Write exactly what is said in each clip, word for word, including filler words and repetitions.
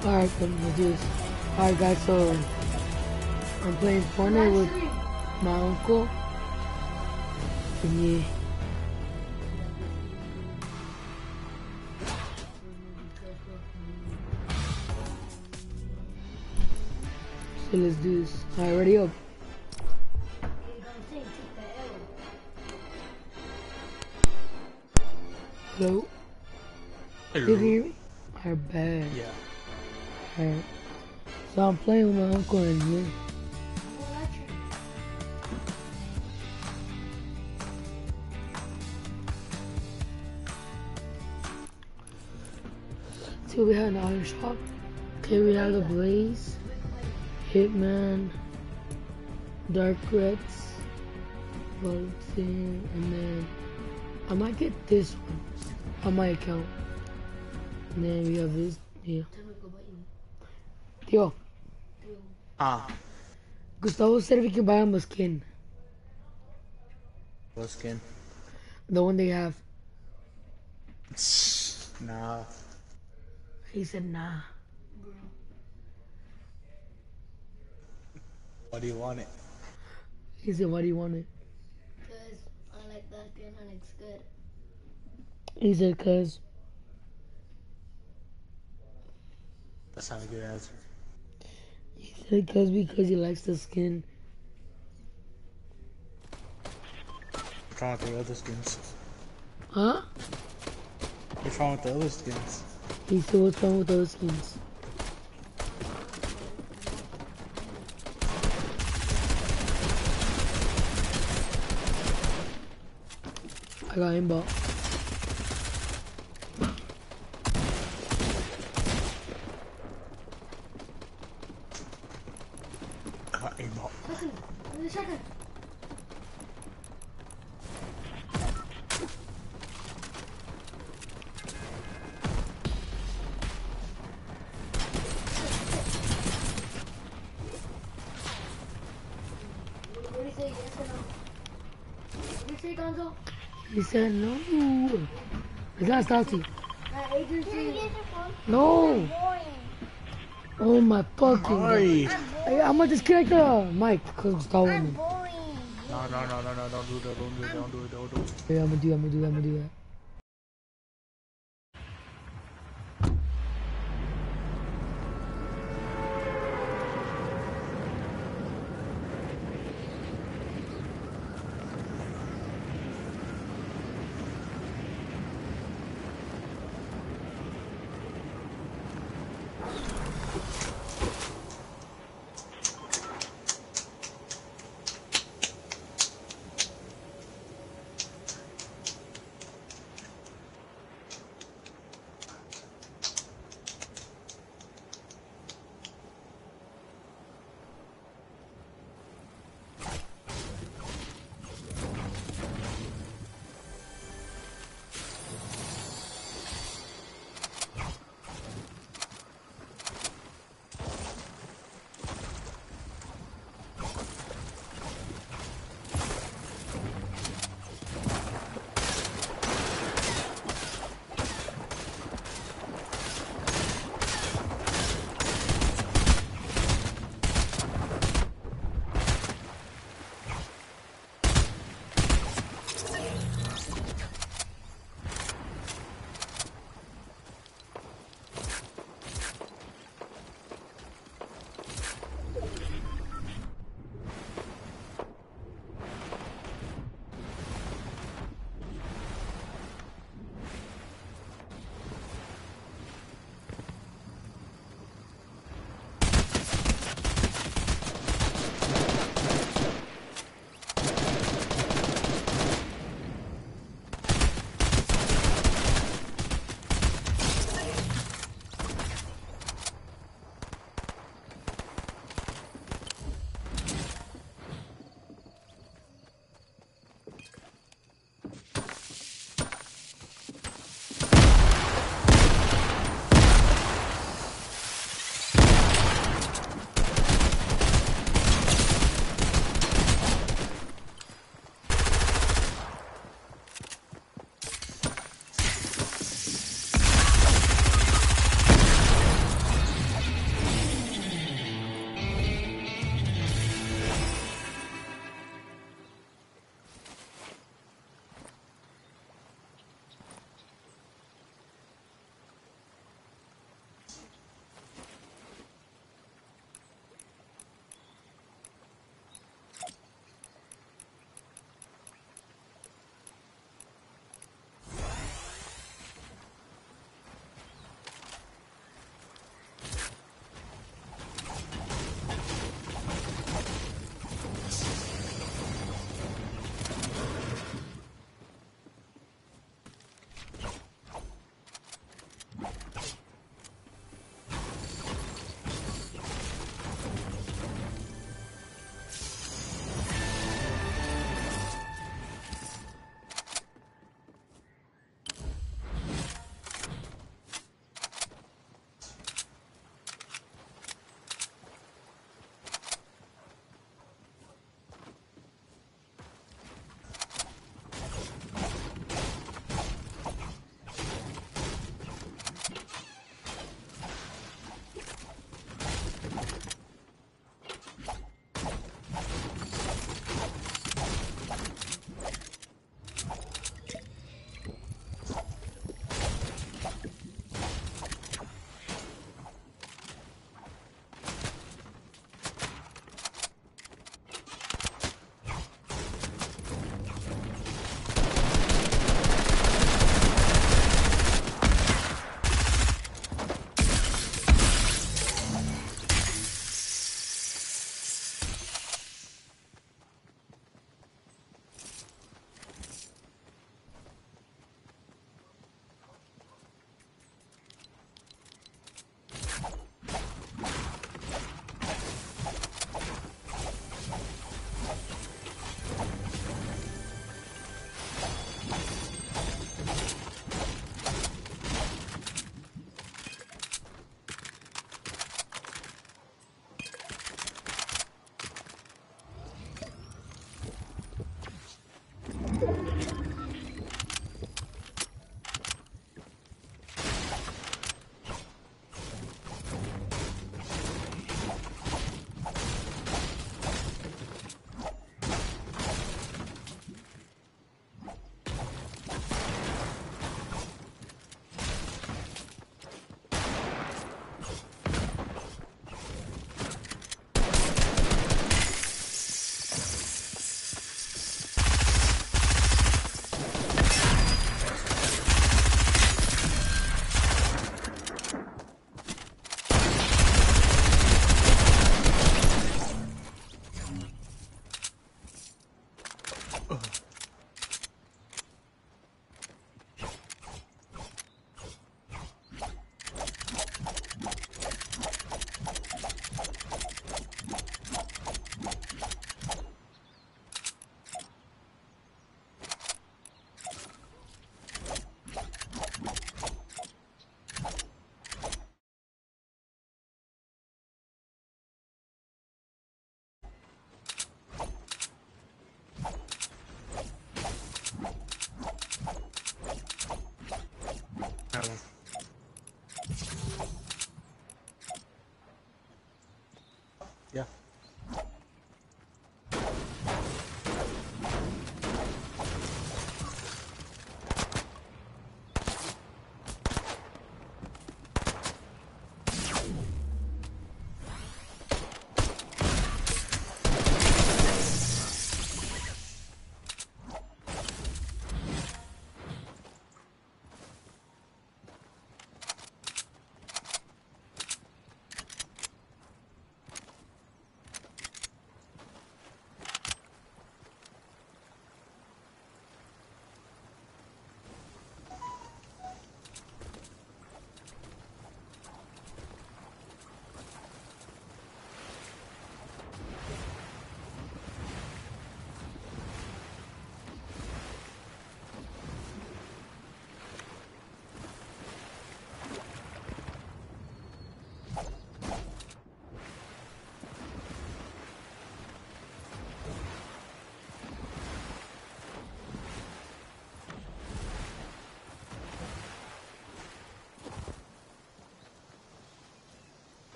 Alright, then we'll do this. Alright guys, so I'm playing Fortnite with my uncle. And yeah. So let's do this. Alright, ready up. Hello? Hello. You can hear me? Alright, bad. Yeah. Alright. So I'm playing with my uncle and yeah. See, we have an auto shop. Okay, we have the Blaze, Hitman, Dark Reds, Bulletin, and then I might get this one on my account. And then we have this, yeah. Yo. Ah. Gustavo said if we can buy him a skin. What skin? The one they have. Nah. He said nah. Why do you want it? He said, why do you want it? Because I like that skin and it's good. He said, cause. That's not a good answer. He said, cause because he likes the skin. What's wrong with the other skins? Huh? What's wrong with the other skins? He said, what's wrong with those skins? I got aimbot. I got aimbot. Shotgun. Shotgun. What do you say, yes or no? What do you say, Gonzo? He said, no. It's not salty. Uh, agency. No. Oh my fucking Oi. god. Hey, I'm gonna disconnect the mic because Gustavo went in. No, no, no, no, no, don't do that, don't do it, don't do it, don't do it. Yeah, I'm gonna do that, I'm gonna do that, I'm gonna do that.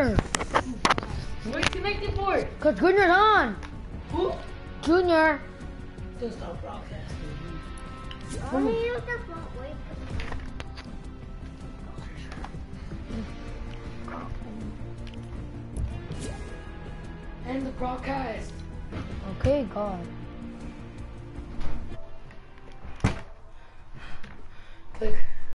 Junior. What are you connecting for? Cause Junior's on. Who? Junior. Just stop broadcasting. Only use the phone. Wait. End the broadcast. Okay, God.